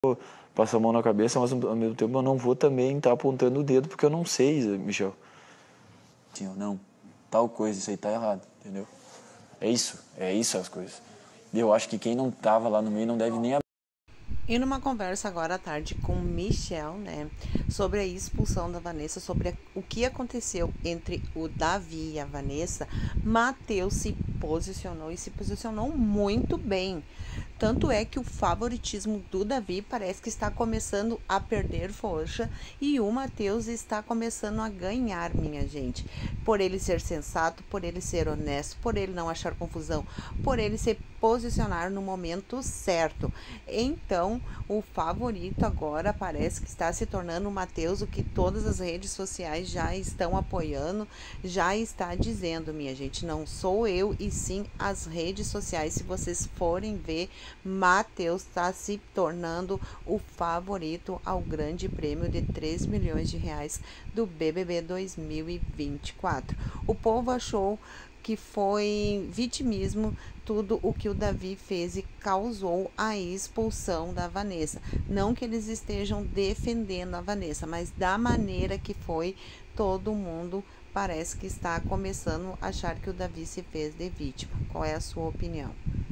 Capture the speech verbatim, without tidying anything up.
passar a mão na cabeça, mas ao mesmo tempo eu não vou também estar apontando o dedo, porque eu não sei, Michel. Não, tal coisa, isso aí tá errado, entendeu? É isso, é isso as coisas. E eu acho que quem não tava lá no meio não deve nem abrir. E numa conversa agora à tarde com Michel, né, sobre a expulsão da Vanessa, sobre a, o que aconteceu entre o Davi e a Vanessa, Matheus se posicionou e se posicionou muito bem. Tanto é que o favoritismo do Davi parece que está começando a perder força e o Matheus está começando a ganhar, minha gente. Por ele ser sensato, por ele ser honesto, por ele não achar confusão, por ele se posicionar no momento certo. Então, o favorito agora parece que está se tornando o Matheus, o que todas as redes sociais já estão apoiando, já está dizendo, minha gente, não sou eu e sim as redes sociais. Se vocês forem ver, Matheus está se tornando o favorito ao grande prêmio de três milhões de reais do B B B dois mil e vinte e quatro. O povo achou que foi vitimismo tudo o que o Davi fez e causou a expulsão da Vanessa. Não que eles estejam defendendo a Vanessa, mas da maneira que foi, todo mundo parece que está começando a achar que o Davi se fez de vítima. Qual é a sua opinião?